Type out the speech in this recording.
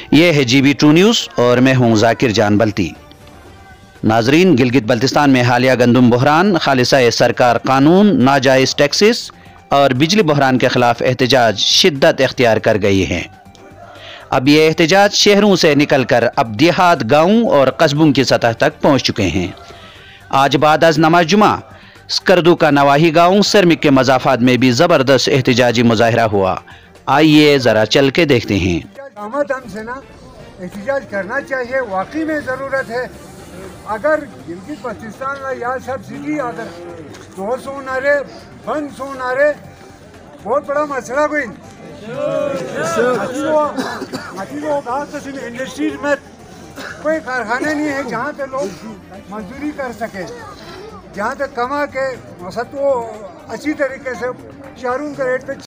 ये है GB2 news और मैं हूं जाकिर जान बल्ती। नाजरीन, गिलगित बल्तिस्तान में हालिया गंदम बहरान, खालिसा सरकार कानून, नाजायज़ टैक्सेस और बिजली बहरान के खिलाफ एहतजाज शिद्दत इख्तियार कर गई हैं। अब ये एहतजाज शहरों से निकलकर अब देहात, गाँव और कस्बों की सतह तक पहुँच चुके हैं। आज बाद अज नमाज जुमा स्कर्दू का नवाही गाँव सरमिक के मजाफात में भी ज़बरदस्त एहतजाजी मुजाहरा हुआ। आइए ज़रा चल के देखते हैं। हमसे ना एहतजाज करना चाहिए, वाकई में ज़रूरत है। अगर गिलगित बल्तिस्तान में या सब सिटी अगर 200 नारे बंद 100 नारे बहुत बड़ा मसला कोई इंडस्ट्रीज में कोई कारखाने नहीं है जहाँ पे लोग मजदूरी कर सके, जहाँ तक कमा के मसद वो अच्छी तरीके से शहरों के रेट पे